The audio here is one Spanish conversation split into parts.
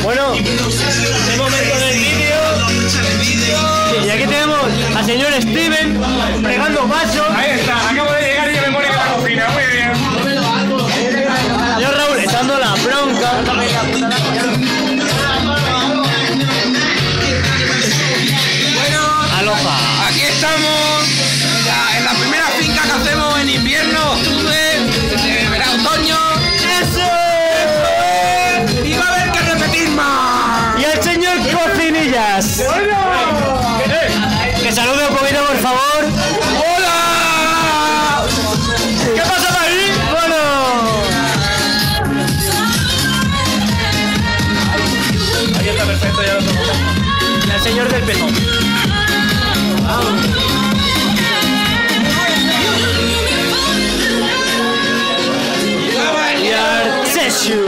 Bueno, este momento del vídeo. Y aquí tenemos al señor Steven fregando vasos. Ahí está, acabo de llegar y ya me pone en la cocina, muy bien. Señor Raúl echando la bronca. Bueno, aloha. aquí estamos en la primera finca que hacemos en invierno, octubre, otoño. ¡Eso! Y va a haber que repetir más. Y el señor Cocinillas. Que salude un poquito, por favor. ¡Hola! ¿Qué pasa por ahí? Bueno. Ahí está perfecto, ya lo tomamos. Y el señor del pezón. Y Arteshu.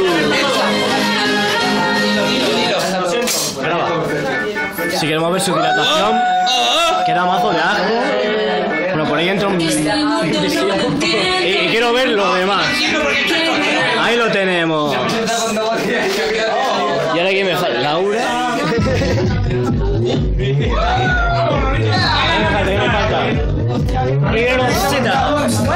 Si queremos ver su dilatación, queda mazo de ajo. Bueno, por ahí entra un... y quiero ver lo demás. Ahí lo tenemos. Y ahora aquí me falta Laura. ¿Qué me falta? Y Rosita.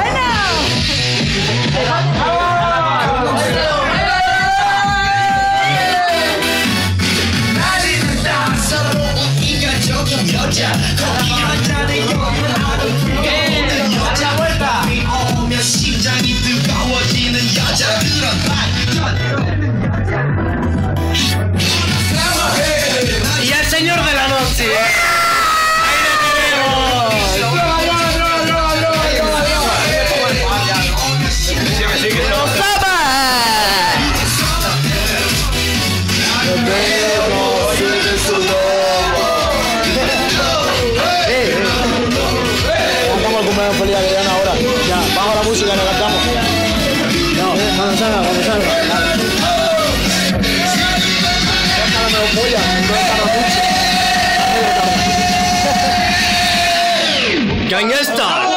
Y el señor de la noche. Ahí lo tenemos. Cantamos el cumpleaños feliz a Adriana ahora. Ya, bajo la música y nos cantamos. No, cuando salga, cuando salga. Gangnam Style.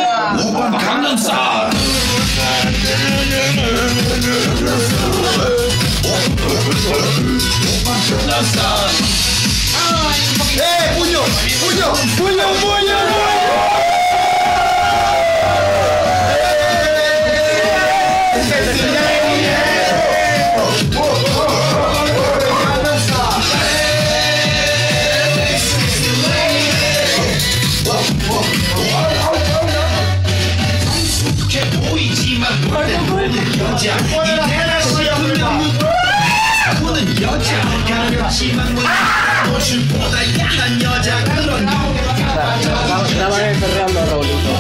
¡Puño! ¡Puño! ¡Puño! ¡Puño! Estaban encerrando a Raulito.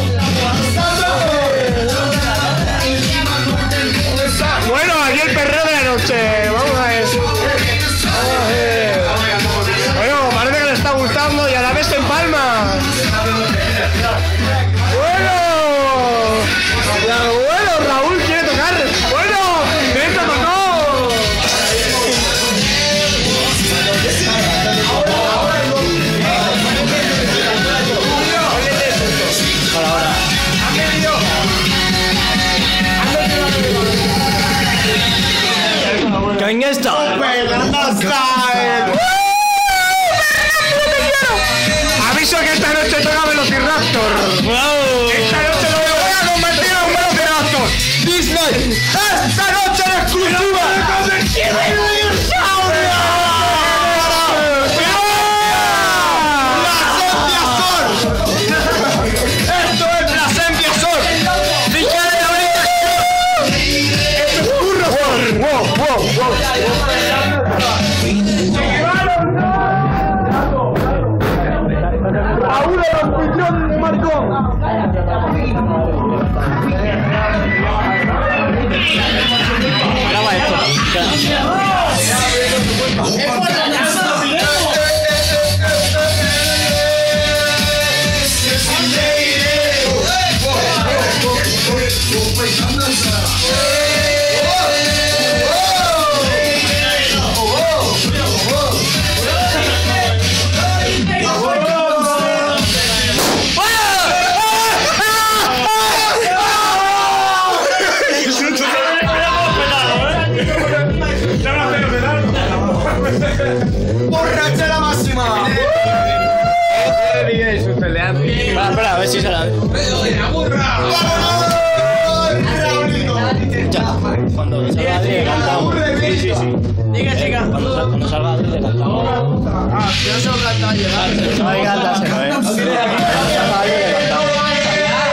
Bueno, aquí el perreo de la noche. Vamos a ver. Bueno, parece que le está gustando y a la vez en palma. Bueno, Raúl quiere tocar. Bueno, dentro tocó. Gangnam Style. Aviso que esta noche toca Velociraptor. Esta noche lo voy a convertir en un Velociraptor. Disney, esta noche en exclusiva. Esto es Blasempia Sol. Fíjate la bonita. Esto es Burro Sol. Raúl el anfitrión de Marcón. Graba esto. ¡Borrachera máxima! Espera, a ver si se la... Cuando salga Adri le cantamos. Sí. Diga, chica. Cuando salga Adri le cantamos. Yo solo cantaba llegar. No hay que cantárselo, Cuando salga Adri le cantamos.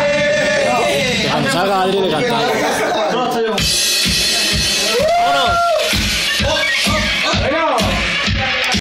Cuando salga Adri le cantamos. ¡Vámonos!